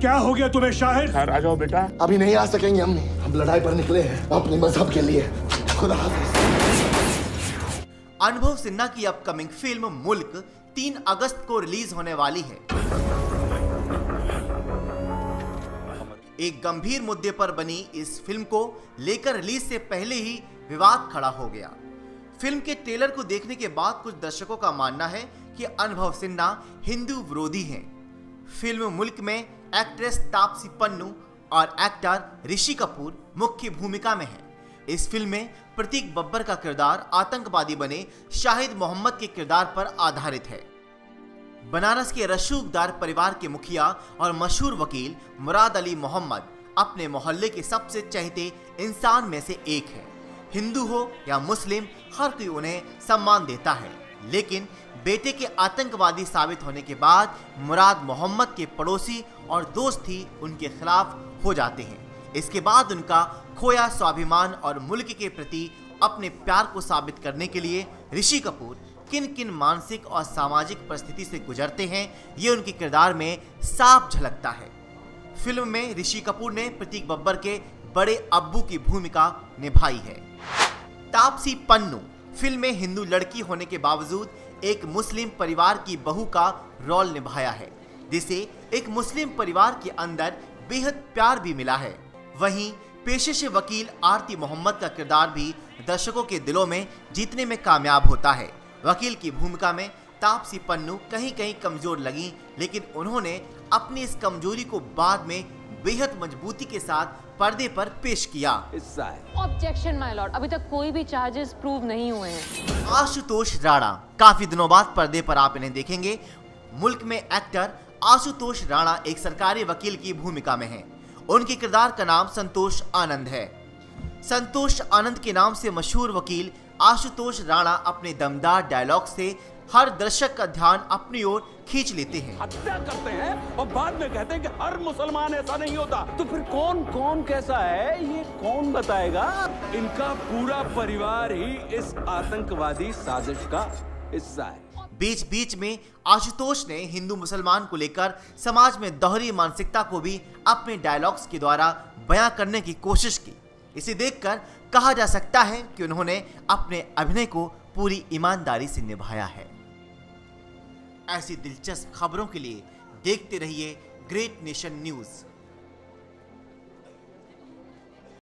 क्या हो गया तुम्हें शाहिद? आ जाओ बेटा। अभी नहीं आ सकेंगे अम्मी, हम लड़ाई पर निकले हैं अपने मजहब के लिए। खुदा हाफिज। अनुभव सिन्हा की अपकमिंग फिल्म मुल्क 3 अगस्त को रिलीज होने वाली है। एक गंभीर मुद्दे पर बनी इस फिल्म को लेकर रिलीज से पहले ही विवाद खड़ा हो गया। फिल्म के ट्रेलर को देखने के बाद कुछ दर्शकों का मानना है कि अनुभव सिन्हा हिंदू विरोधी हैं। फिल्म मुल्क में एक्ट्रेस तापसी पन्नू और एक्टर ऋषि कपूर मुख्य भूमिका में हैं। इस फिल्म में प्रतीक बब्बर का किरदार आतंकवादी बने शाहिद मोहम्मद के किरदार पर आधारित है। बनारस के रसूखदार परिवार के मुखिया और मशहूर वकील मुराद अली मोहम्मद अपने मोहल्ले के सबसे चहेते इंसान में से एक है। हिंदू हो या मुस्लिम, हर कोई उन्हें सम्मान देता है, लेकिन बेटे के आतंकवादी साबित होने के बाद मुराद मोहम्मद के पड़ोसी और दोस्त ही उनके खिलाफ हो जाते हैं। इसके बाद उनका खोया स्वाभिमान और मुल्क के प्रति अपने प्यार को साबित करने के लिए ऋषि कपूर किन किन मानसिक और सामाजिक परिस्थिति से गुजरते हैं, ये उनके किरदार में साफ झलकता है। फिल्म में ऋषि कपूर ने प्रतीक बब्बर के बड़े अब्बू की भूमिका निभाई है। तापसी पन्नू फिल्म में हिंदू लड़की होने के बावजूद एक मुस्लिम परिवार की बहू का रोल निभाया है, जिसे एक मुस्लिम परिवार के अंदर बेहद प्यार भी मिला है। वहीं पेशे से वकील आरती मोहम्मद का किरदार भी दर्शकों के दिलों में जीतने में कामयाब होता है। वकील की भूमिका में तापसी पन्नू कहीं कहीं कमजोर लगी, लेकिन उन्होंने अपनी इस कमजोरी को बाद में बेहद मजबूती के साथ पर्दे पर पेश किया। ऑब्जेक्शन माय लॉर्ड, अभी तक कोई भी चार्जेस प्रूव नहीं हुए हैं। आशुतोष राणा काफी दिनों बाद पर्दे पर आप इन्हें देखेंगे। मुल्क में एक्टर आशुतोष राणा एक सरकारी वकील की भूमिका में हैं। उनके किरदार का नाम संतोष आनंद है। संतोष आनंद के नाम से मशहूर वकील आशुतोष राणा अपने दमदार डायलॉग से हर दर्शक का ध्यान अपनी ओर खींच लेते हैं। हत्या करते हैं और बाद में कहते हैं कि हर मुसलमान ऐसा नहीं होता। तो फिर कौन कौन कैसा है, ये कौन बताएगा? इनका पूरा परिवार ही इस आतंकवादी साजिश का हिस्सा है। बीच बीच में आशुतोष ने हिंदू मुसलमान को लेकर समाज में दोहरी मानसिकता को भी अपने डायलॉग्स के द्वारा बयां करने की कोशिश की। इसे देखकर कहा जा सकता है कि उन्होंने अपने अभिनय को पूरी ईमानदारी से निभाया है। ऐसी दिलचस्प खबरों के लिए देखते रहिए ग्रेट नेशन न्यूज़।